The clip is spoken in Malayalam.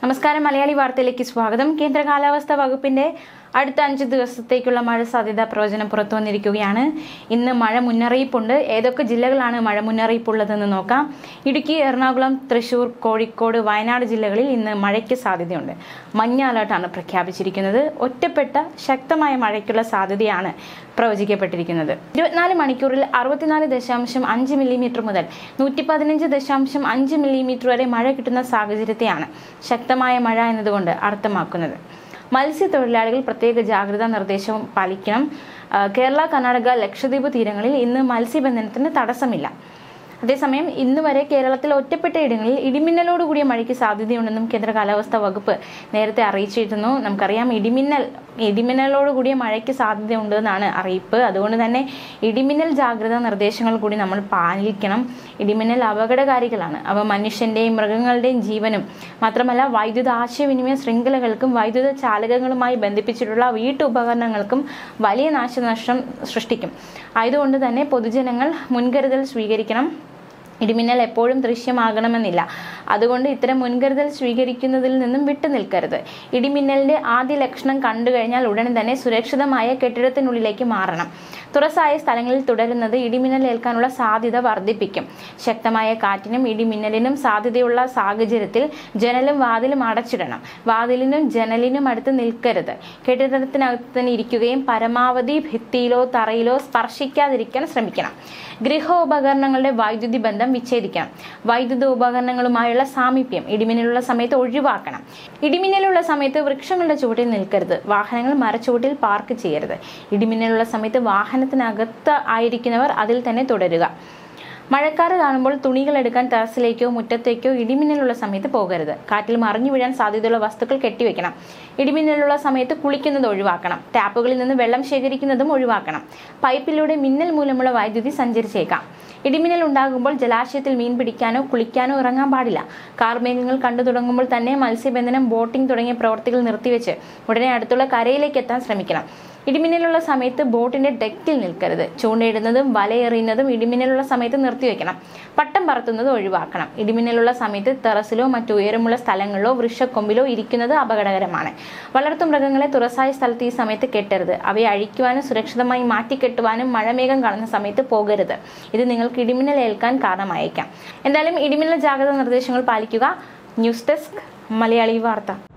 നമസ്കാരം. മലയാളി വാർത്തയിലേക്ക് സ്വാഗതം. കേന്ദ്ര കാലാവസ്ഥാ വകുപ്പിന്റെ അടുത്ത 5 ദിവസത്തേക്കുള്ള മഴ സാധ്യതാ പ്രവചനം പുറത്തു വന്നിരിക്കുകയാണ്. ഇന്ന് മഴ മുന്നറിയിപ്പുണ്ട്. ഏതൊക്കെ ജില്ലകളാണ് മഴ മുന്നറിയിപ്പുള്ളതെന്ന് നോക്കാം. ഇടുക്കി, എറണാകുളം, തൃശൂർ, കോഴിക്കോട്, വയനാട് ജില്ലകളിൽ ഇന്ന് മഴയ്ക്ക് സാധ്യതയുണ്ട്. മഞ്ഞ അലർട്ടാണ് പ്രഖ്യാപിച്ചിരിക്കുന്നത്. ഒറ്റപ്പെട്ട ശക്തമായ മഴയ്ക്കുള്ള സാധ്യതയാണ് പ്രവചിക്കപ്പെട്ടിരിക്കുന്നത്. 24 മണിക്കൂറിൽ 64.5 മില്ലിമീറ്റർ മുതൽ 115.5 മില്ലിമീറ്റർ വരെ മഴ കിട്ടുന്ന സാഹചര്യത്തെയാണ് ശക്തമായ മഴ എന്നതുകൊണ്ട് അർത്ഥമാക്കുന്നത്. മത്സ്യത്തൊഴിലാളികൾ പ്രത്യേക ജാഗ്രതാ നിർദ്ദേശവും പാലിക്കണം. കേരള, കർണാടക, ലക്ഷദ്വീപ് തീരങ്ങളിൽ ഇന്ന് മത്സ്യബന്ധനത്തിന് തടസ്സമില്ല. അതേസമയം ഇന്ന് വരെ കേരളത്തിൽ ഒറ്റപ്പെട്ട ഇടങ്ങളിൽ ഇടിമിന്നലോടുകൂടിയ മഴയ്ക്ക് സാധ്യതയുണ്ടെന്നും കേന്ദ്ര കാലാവസ്ഥാ വകുപ്പ് നേരത്തെ അറിയിച്ചിരുന്നു. നമുക്കറിയാം, ഇടിമിന്നലോടുകൂടിയ മഴയ്ക്ക് സാധ്യതയുണ്ടെന്നാണ് അറിയിപ്പ്. അതുകൊണ്ട് തന്നെ ഇടിമിന്നൽ ജാഗ്രതാ നിർദ്ദേശങ്ങൾ കൂടി നമ്മൾ പാലിക്കണം. ഇടിമിന്നൽ അപകടകാരികളാണ്. അവ മനുഷ്യന്റെയും മൃഗങ്ങളുടെയും ജീവനും മാത്രമല്ല വൈദ്യുത ആശയവിനിമയ ശൃംഖലകൾക്കും വൈദ്യുത ചാലകങ്ങളുമായി ബന്ധിപ്പിച്ചിട്ടുള്ള വീട്ടുപകരണങ്ങൾക്കും വലിയ നാശനഷ്ടം സൃഷ്ടിക്കും. ആയതുകൊണ്ട് തന്നെ പൊതുജനങ്ങൾ മുൻകരുതൽ സ്വീകരിക്കണം. ഇടിമിന്നൽ എപ്പോഴും ദൃശ്യമാകണമെന്നില്ല. അതുകൊണ്ട് ഇത്തരം മുൻകരുതൽ സ്വീകരിക്കുന്നതിൽ നിന്നും വിട്ടുനിൽക്കരുത്. ഇടിമിന്നലിന്റെ ആദ്യ ലക്ഷണം കണ്ടു കഴിഞ്ഞാൽ ഉടനെ തന്നെ സുരക്ഷിതമായ കെട്ടിടത്തിനുള്ളിലേക്ക് മാറണം. തുറസായ സ്ഥലങ്ങളിൽ തുടരുന്നത് ഇടിമിന്നൽ ഏൽക്കാനുള്ള സാധ്യത വർദ്ധിപ്പിക്കും. ശക്തമായ കാറ്റിനും ഇടിമിന്നലിനും സാധ്യതയുള്ള സാഹചര്യത്തിൽ ജനലും വാതിലും അടച്ചിടണം. വാതിലിനും ജനലിനും അടുത്ത് നിൽക്കരുത്. കെട്ടിടത്തിനകത്ത് തന്നെ ഇരിക്കുകയും പരമാവധി ഭിത്തിയിലോ തറയിലോ സ്പർശിക്കാതിരിക്കാൻ ശ്രമിക്കണം. ഗൃഹോപകരണങ്ങളുടെ വൈദ്യുതി ബന്ധം വിച്ഛേദിക്കണം. വൈദ്യുത ഉപകരണങ്ങളുമായുള്ള സാമീപ്യം ഇടിമിന്നലുള്ള സമയത്ത് ഒഴിവാക്കണം. ഇടിമിന്നലുള്ള സമയത്ത് വൃക്ഷങ്ങളുടെ ചുവട്ടിൽ നിൽക്കരുത്. വാഹനങ്ങൾ മരച്ചുവട്ടിൽ പാർക്ക് ചെയ്യരുത്. ഇടിമിന്നലുള്ള സമയത്ത് വാഹനത്തിനകത്ത് ആയിരിക്കുന്നവർ അതിൽ തന്നെ തുടരുക. മഴക്കാറ് കാണുമ്പോൾ തുണികൾ എടുക്കാൻ ടെറസിലേക്കോ മുറ്റത്തേക്കോ ഇടിമിന്നലുള്ള സമയത്ത് പോകരുത്. കാറ്റിൽ മറിഞ്ഞു വീഴാൻ സാധ്യതയുള്ള വസ്തുക്കൾ കെട്ടിവെക്കണം. ഇടിമിന്നലുള്ള സമയത്ത് കുളിക്കുന്നത് ഒഴിവാക്കണം. ടാപ്പുകളിൽ നിന്ന് വെള്ളം ശേഖരിക്കുന്നതും ഒഴിവാക്കണം. പൈപ്പിലൂടെ മിന്നൽ മൂലമുള്ള വൈദ്യുതി സഞ്ചരിച്ചേക്കാം. ഇടിമിന്നൽ ഉണ്ടാകുമ്പോൾ ജലാശയത്തിൽ മീൻ പിടിക്കാനോ കുളിക്കാനോ ഇറങ്ങാൻ പാടില്ല. കാർമേഘങ്ങൾ കണ്ടു തുടങ്ങുമ്പോൾ തന്നെ മത്സ്യബന്ധനം, ബോട്ടിംഗ് തുടങ്ങിയ പ്രവർത്തികൾ നിർത്തിവെച്ച് ഉടനെ അടുത്തുള്ള കരയിലേക്ക് എത്താൻ ശ്രമിക്കണം. ഇടിമിന്നലുള്ള സമയത്ത് ബോട്ടിന്റെ ഡെക്കിൽ നിൽക്കരുത്. ചൂണ്ടയിടുന്നതും വലയെറിയുന്നതും ഇടിമിന്നലുള്ള സമയത്ത് നിർത്തിവെക്കണം. പട്ടം പറത്തുന്നത് ഒഴിവാക്കണം. ഇടിമിന്നലുള്ള സമയത്ത് ടെറസിലോ മറ്റു ഉയരമുള്ള സ്ഥലങ്ങളിലോ വൃക്ഷക്കൊമ്പിലോ ഇരിക്കുന്നത് അപകടകരമാണ്. വളർത്തുമൃഗങ്ങളെ തുറസായ സ്ഥലത്ത് ഈ സമയത്ത് കെട്ടരുത്. അവയെ അഴിക്കുവാനും സുരക്ഷിതമായി മാറ്റിക്കെട്ടുവാനും മഴമേഘം കാണുന്ന സമയത്ത് പോകരുത്. ഇത് നിങ്ങൾക്ക് ഇടിമിന്നൽ ഏൽക്കാൻ കാരണമായേക്കാം. എന്തായാലും ഇടിമിന്നൽ ജാഗ്രതാ നിർദ്ദേശങ്ങൾ പാലിക്കുക. ന്യൂസ് ഡെസ്ക്, മലയാളി വാർത്ത.